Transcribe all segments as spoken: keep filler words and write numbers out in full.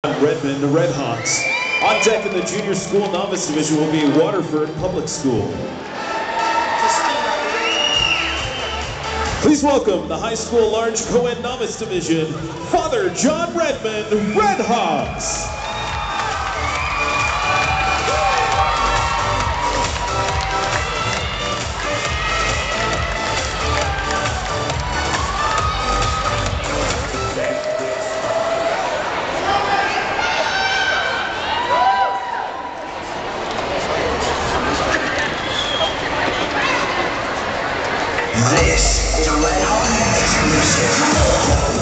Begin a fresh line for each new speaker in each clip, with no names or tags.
John Redmond, the Red Hawks. On deck in the junior school novice division will be Waterford Public School. Please welcome the high school large co-ed novice division, Father John Redmond, Red Hawks.
This is a Red Hawk exclusive.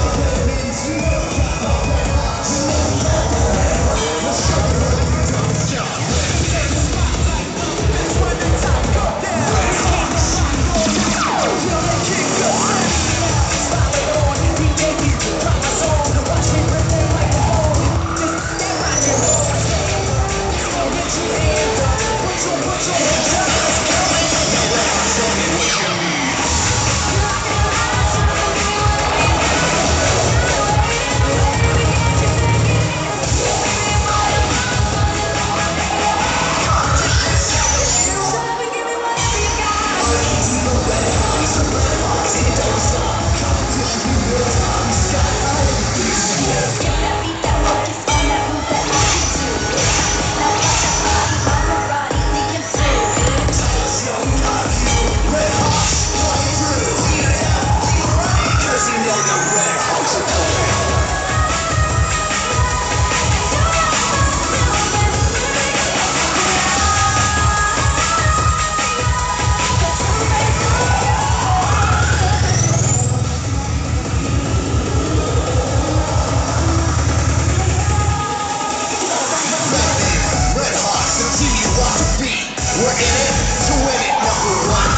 We're in it to win it, number one.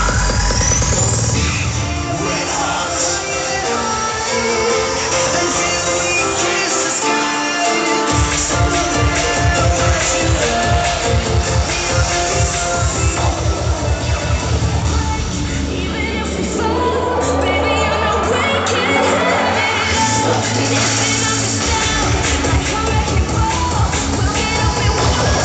Red Hawks. Until we kiss the sky. Even if we fall, baby, I know we can have it. And if they knock us down, like a wrecking ball, we'll get up and walk.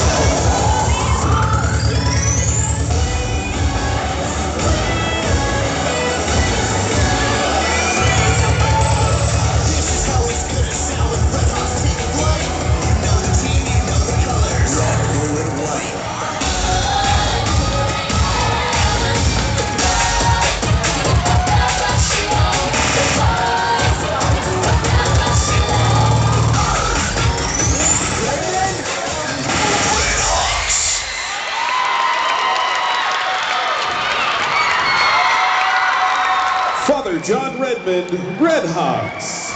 Father John Redmond, Red Hawks.